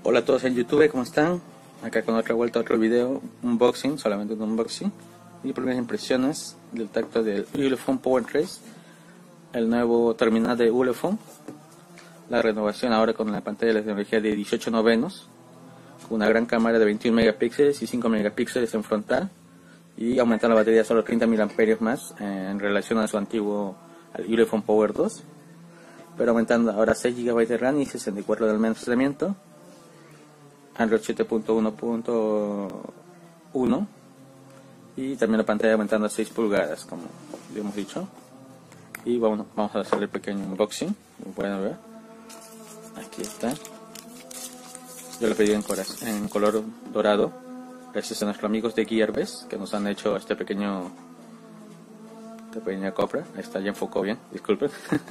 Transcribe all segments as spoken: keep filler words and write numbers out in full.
Hola a todos en YouTube, ¿cómo están? Acá con otra vuelta, otro video, unboxing, solamente un unboxing y primeras impresiones del tacto del Ulefone Power tres, el nuevo terminal de Ulefone, la renovación ahora con la pantalla de tecnología de dieciocho novenos, con una gran cámara de veintiuno megapíxeles y cinco megapíxeles en frontal, y aumentar la batería a solo treinta miliamperios más en relación a su antiguo al Ulefone Power dos, pero aumentando ahora seis gigabytes de RAM y sesenta y cuatro de almacenamiento, Android siete punto uno punto uno, y también la pantalla aumentando a seis pulgadas, como ya hemos dicho. Y bueno, vamos a hacer el pequeño unboxing, como pueden ver. Aquí está. Yo lo pedí en, en color dorado, gracias a nuestros amigos de Gearbest que nos han hecho este pequeño, esta pequeña compra. Ahí está, ya enfocó bien, disculpen.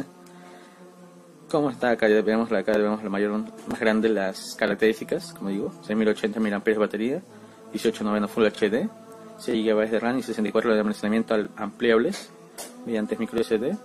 Como está acá, ya vemos, acá vemos la mayor, más grande las características, como digo, seis mil ochenta miliamperios de batería, dieciocho novenos Full H D, seis gigabytes de RAM y sesenta y cuatro de almacenamiento ampliables mediante micro S D,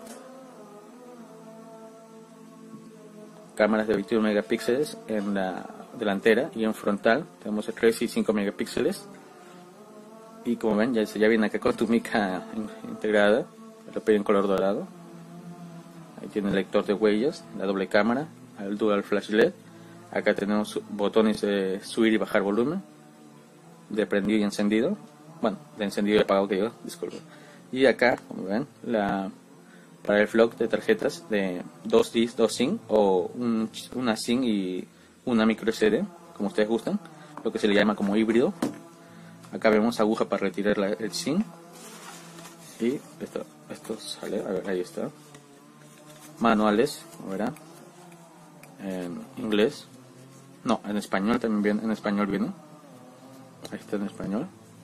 cámaras de veintiuno megapíxeles en la delantera y en frontal, tenemos tres y cinco megapíxeles, y como ven, ya, ya viene acá con tu mica integrada, lo pedí en color dorado. Ahí tiene el lector de huellas, la doble cámara, el dual flash L E D. Acá tenemos botones de subir y bajar volumen, de prendido y encendido. Bueno, de encendido y apagado que yo, disculpen. Y acá, como ven, la, para el flock de tarjetas de dos disc, dos SIM, o un, una SIM y una micro S D, como ustedes gustan, lo que se le llama como híbrido. Acá vemos aguja para retirar la, el SIM. Y esto, esto sale, a ver, ahí está. Manuales, verán, en inglés, no, en español también viene, en español viene, ahí está en español,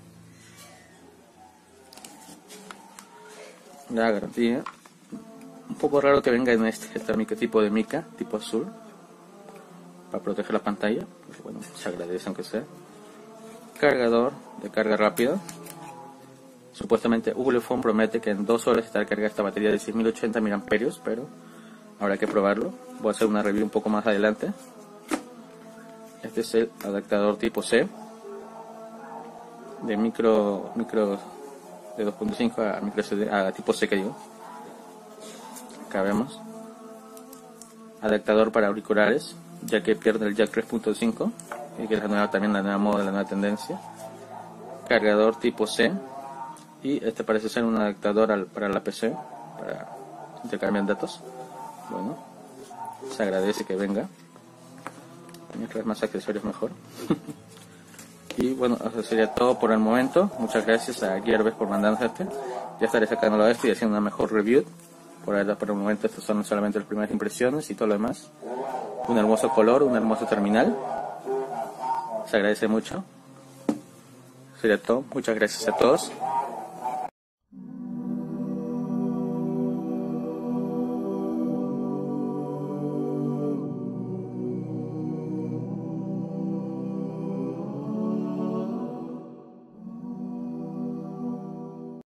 la garantía, un poco raro que venga en este, este mica, tipo de mica, tipo azul, para proteger la pantalla, pues bueno, se agradece aunque sea. Cargador de carga rápida. Supuestamente Ulefone promete que en dos horas estará cargada esta batería de seis mil ochenta miliamperios, pero habrá que probarlo. Voy a hacer una review un poco más adelante. Este es el adaptador tipo C, de micro micro de dos punto cinco a micro S D, a tipo C que digo. Acá vemos adaptador para auriculares, ya que pierde el jack tres punto cinco, y que es la nueva, también la nueva moda, la nueva tendencia. Cargador tipo C. Y este parece ser un adaptador al, para la P C, para intercambiar datos. Bueno, se agradece que venga. Mientras más accesorios mejor. Y bueno, eso sería todo por el momento. Muchas gracias a Gearbest por mandarnos este. Ya estaré sacándolo a esto y haciendo una mejor review. Por ahora, por el momento, estas son solamente las primeras impresiones y todo lo demás. Un hermoso color, un hermoso terminal. Se agradece mucho. Sería todo. Muchas gracias a todos.